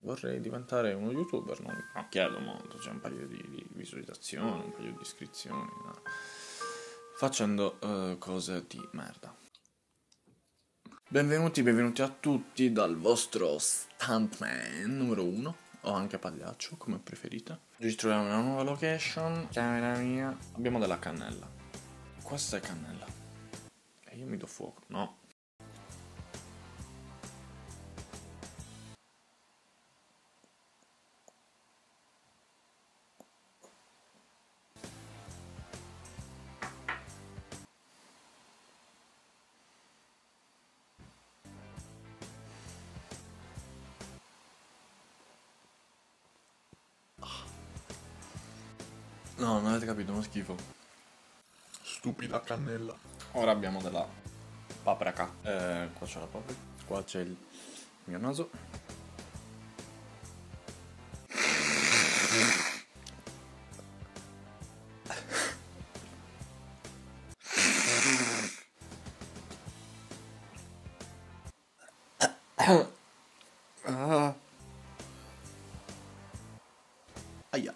vorrei diventare uno youtuber, non chiedo molto, c'è un paio di visualizzazioni, un paio di iscrizioni, no? Facendo cose di merda. Benvenuti a tutti dal vostro stuntman numero 1, o anche pagliaccio, come preferite. Oggi ci troviamo in una nuova location, camera mia, abbiamo della cannella. Questa è cannella. E io mi do fuoco, no. No, non avete capito, uno schifo. Stupida cannella. Ora abbiamo della paprika. Qua c'è la paprika, qua c'è il mio naso. Ah. Aia.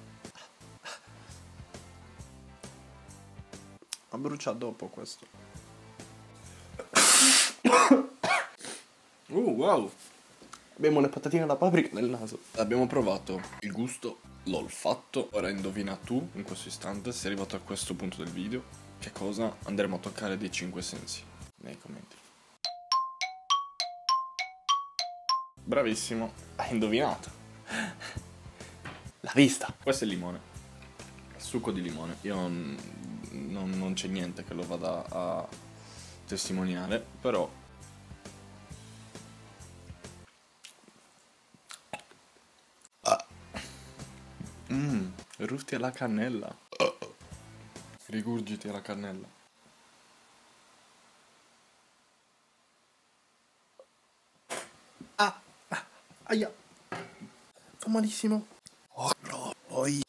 Ma brucia dopo questo. Wow. Abbiamo le patatine alla paprika nel naso. Abbiamo provato il gusto, l'olfatto. Ora indovina tu, in questo istante, sei arrivato a questo punto del video, che cosa andremo a toccare dei 5 sensi nei commenti. Bravissimo, hai indovinato. La vista. Questo è il limone. Succo di limone. Io non c'è niente che lo vada a testimoniare, però rusti alla cannella. Rigurgiti alla cannella. Aia. Fa malissimo. Oh no, poi.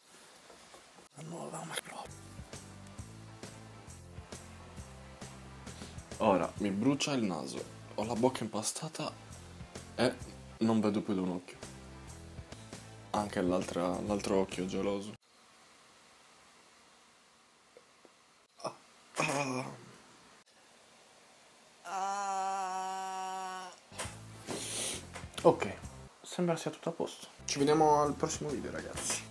Ora mi brucia il naso, ho la bocca impastata e non vedo più da un occhio. Anche l'altro occhio geloso. Ok, sembra sia tutto a posto. Ci vediamo al prossimo video, ragazzi.